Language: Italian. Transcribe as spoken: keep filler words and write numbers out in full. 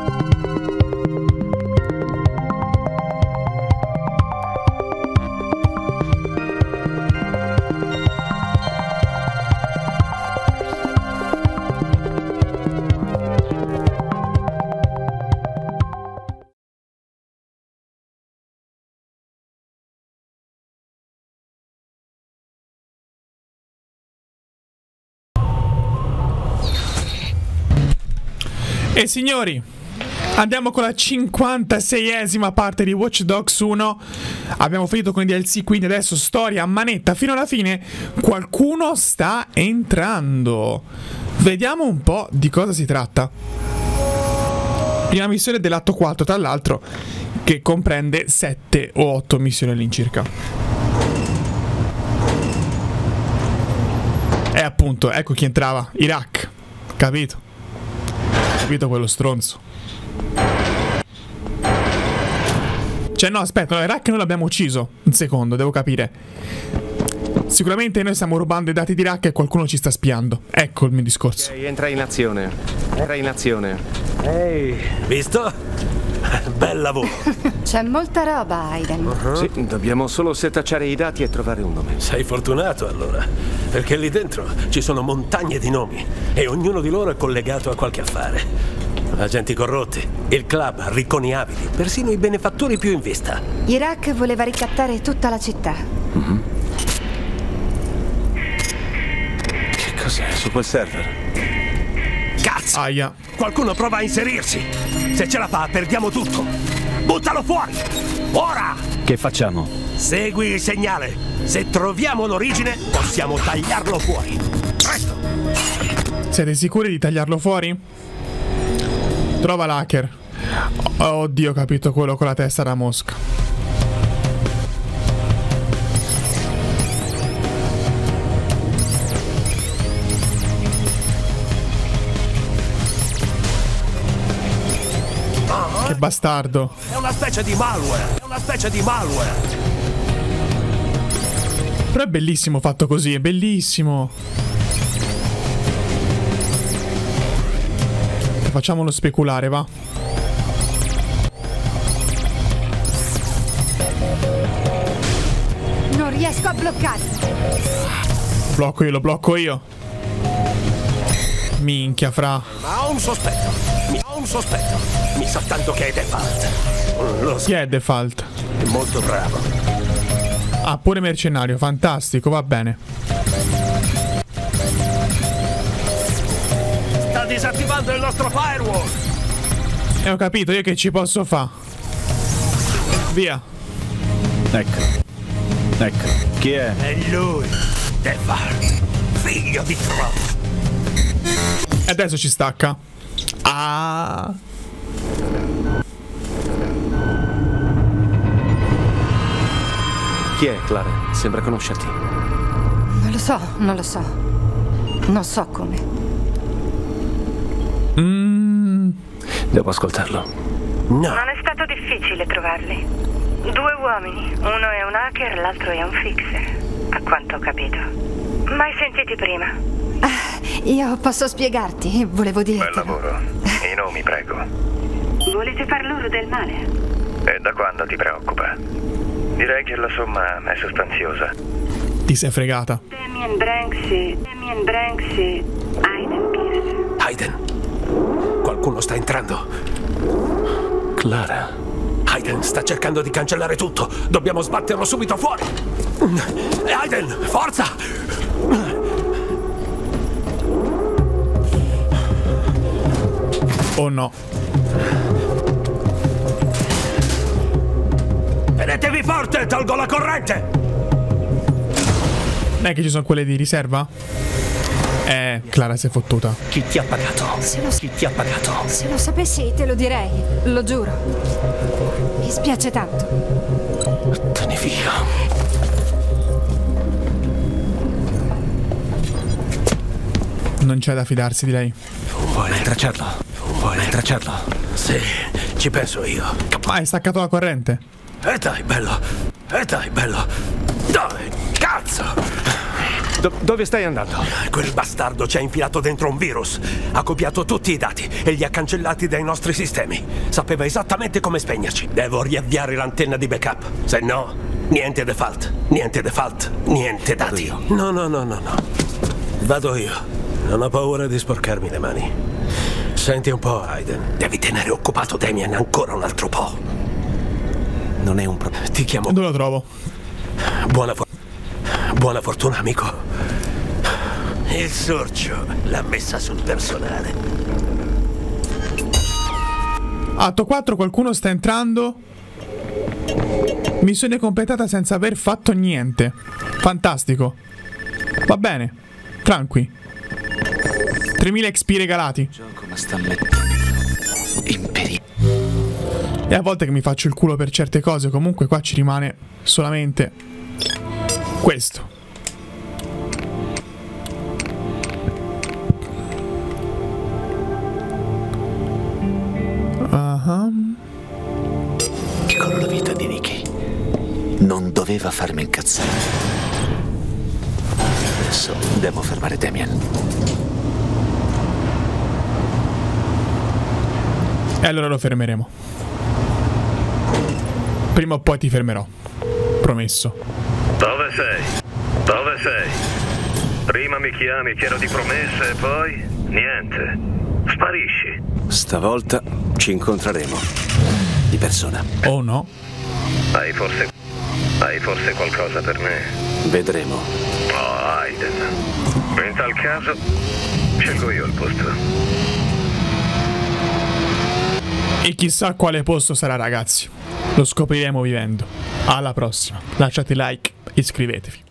E signori, andiamo con la cinquantaseiesima parte di Watch Dogs uno. Abbiamo finito con i D L C, quindi adesso storia a manetta fino alla fine. Qualcuno sta entrando. Vediamo un po' di cosa si tratta. Prima missione dell'atto quattro, tra l'altro, che comprende sette o otto missioni all'incirca. E appunto, ecco chi entrava. Iraq. Capito? Capito quello stronzo. Cioè no, aspetta, no, Iraq noi l'abbiamo ucciso. Un secondo, devo capire. Sicuramente noi stiamo rubando i dati di Iraq e qualcuno ci sta spiando. Ecco il mio discorso. Ok, entra in azione. Entra in azione. Ehi, visto? Bel lavoro. C'è molta roba, Aiden. Uh-huh. Sì, dobbiamo solo setacciare i dati e trovare un nome. Sei fortunato allora, perché lì dentro ci sono montagne di nomi e ognuno di loro è collegato a qualche affare. Agenti corrotti, il club, ricconi avidi, persino i benefattori più in vista. Iraq voleva ricattare tutta la città. Uh-huh. Che cos'è su quel server? Cazzo! Aia. Qualcuno prova a inserirsi. Se ce la fa, perdiamo tutto. Buttalo fuori! Ora! Che facciamo? Segui il segnale. Se troviamo l'origine, possiamo tagliarlo fuori. Presto! Siete sicuri di tagliarlo fuori? Trova l'hacker. Oddio, ho capito, quello con la testa da mosca. Che bastardo. È una specie di malware. È una specie di malware. Però è bellissimo fatto così, è bellissimo. Facciamolo speculare, va. Non riesco a bloccarlo. Blocco io, lo blocco io. Minchia, fra. Ma ho un sospetto. Mi ho un sospetto. Mi sa tanto che è Default. Lo so. Chi è Default? È molto bravo. Ah, pure mercenario, fantastico, va bene. Sta disattivando il nostro firewall. E ho capito, io che ci posso fare. Via. Ecco. Ecco. Chi è? È lui. Default. Figlio di Trump. E adesso ci stacca. Ah. Chi è, Clara? Sembra conoscerti. Non lo so, non lo so. Non so come. Mm. Devo ascoltarlo. No. Non è stato difficile trovarli. Due uomini, uno è un hacker, l'altro è un fixer, a quanto ho capito. Mai sentiti prima? Ah, io posso spiegarti, volevo dirti. Bel lavoro. I nomi, prego. Volete far loro del male? E da quando ti preoccupa? Direi che la somma è sostanziosa. Ti sei fregata. Damien Branksy, Damien Branksy, Aiden Pierce. Aiden. Qualcuno sta entrando. Clara. Aiden sta cercando di cancellare tutto. Dobbiamo sbatterlo subito fuori. Aiden, forza! Oh no. Tenetevi forte, tolgo la corrente! Non è che ci sono quelle di riserva? Eh, Clara si è fottuta. Chi ti ha pagato? Se lo, Chi ti ha pagato? se lo sapessi te lo direi, lo giuro. Mi spiace tanto. Vattene via. Non c'è da fidarsi di lei. Vuoi rintracciarlo? Vuoi rintracciarlo? Sì, ci penso io. Ma hai staccato la corrente? E dai, bello! E dai, bello! Dai, cazzo! Do- dove stai andando? Quel bastardo ci ha infilato dentro un virus. Ha copiato tutti i dati e li ha cancellati dai nostri sistemi. Sapeva esattamente come spegnerci. Devo riavviare l'antenna di backup. Se no, niente default. Niente default. Niente dati. No, no, no, no, no. Vado io. Non ho paura di sporcarmi le mani. Senti un po', Aiden. Devi tenere occupato Damien ancora un altro po'. Non è un problema. Ti chiamo. Dove lo trovo? Buona fortuna. Buona fortuna, amico. Il sorcio l'ha messa sul personale. Atto quattro, qualcuno sta entrando. Missione completata senza aver fatto niente. Fantastico. Va bene. Tranqui. tremila X P regalati. Gioco ma sta mettendo in pericolo. E a volte che mi faccio il culo per certe cose, comunque qua ci rimane solamente questo. Uh-huh. Con la vita di Nicky non doveva farmi incazzare. Adesso devo fermare Damien. E allora lo fermeremo. Prima o poi ti fermerò. Promesso. Dove sei? Dove sei? Prima mi chiami pieno di promesse e poi niente. Sparisci. Stavolta ci incontreremo di persona. Oh no. Hai forse... Hai forse qualcosa per me? Vedremo. Oh, Aiden. In tal caso, scelgo io il posto. E chissà quale posto sarà, ragazzi. Lo scopriremo vivendo. Alla prossima. Lasciate like e iscrivetevi.